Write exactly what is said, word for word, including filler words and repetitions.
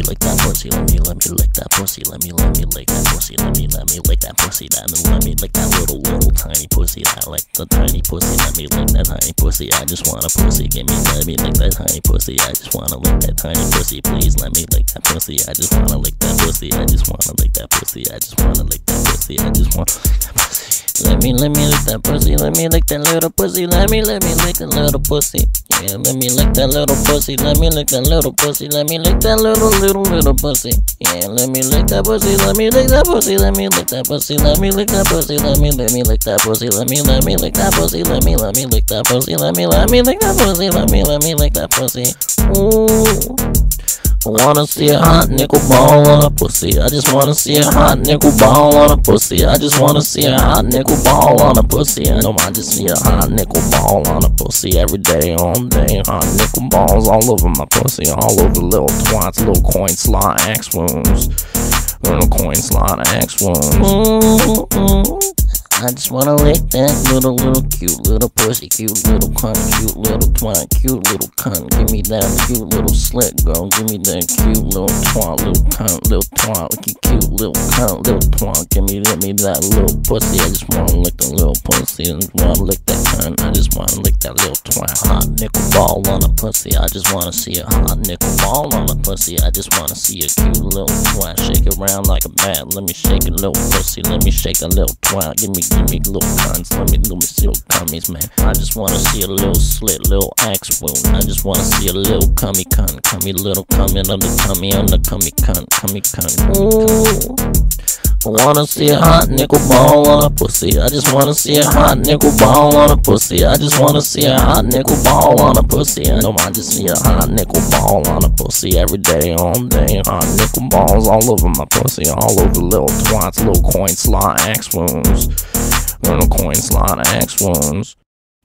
lick that pussy, let me, let me lick that pussy, let me, let me lick that pussy, let me, let me lick that pussy, that, and let me lick that little, little tiny pussy, that, like the tiny pussy, let me lick that tiny pussy, I just want a pussy, give me, let me lick that tiny pussy, I just wanna lick that tiny pussy, please let me lick that pussy, I just wanna lick that pussy, I just wanna lick that pussy, I just wanna lick that pussy, I just wanna lick that pussy. Let me, let me lick that pussy, let me lick that little pussy, let me, let me lick that little pussy. Yeah, let me lick that little pussy, let me lick that little pussy, let me lick that little, little, little pussy. Yeah, let me lick that pussy, let me lick that pussy, let me lick that pussy, let me lick that pussy, let me, let me lick that pussy, let me, let me lick that pussy, let me, let me lick that pussy, let me, let me lick that pussy, let me, let me lick that pussy. Ooh. I wanna see a hot nickel ball on a pussy. I just wanna see a hot nickel ball on a pussy. I just wanna see a hot nickel ball on a pussy. I know I just see a hot nickel ball on a pussy every day, all day. Hot nickel balls all over my pussy, all over little twats, little coin slot axe wounds, little coin slot axe wounds. Mm-hmm. I just wanna lick that little, little cute little pussy, cute little cunt, cute little twat, cute little cunt. Give me that cute little slit, girl. Give me that cute little twat, little cunt, little twat, cute, cute little cunt, little twat. Give me, give me that little pussy. I just wanna lick the little pussy. I just wanna lick that cunt. I just wanna lick that little twat. Hot nickel ball on a pussy. I just wanna see a hot nickel ball on a pussy. I just wanna see a cute little twat. Shake it around like a bat. Let me shake a little pussy. Let me shake a little twat. Give me. Give me little cunts, let me, let me see little cummies, man. I just wanna see a little slit, little axe wound. I just wanna see a little cummy cunt, cummy little cummy under cummy under cummy cunt, cummy cunt. Ooh. I wanna see a hot nickel ball on a pussy. I just wanna see a hot nickel ball on a pussy. I just wanna see a hot nickel ball on a pussy. I know I just see a hot nickel ball on a pussy every day, all day. Hot nickel balls all over my pussy, all over little twats, little coin slot axe wounds, little coin slot axe wounds.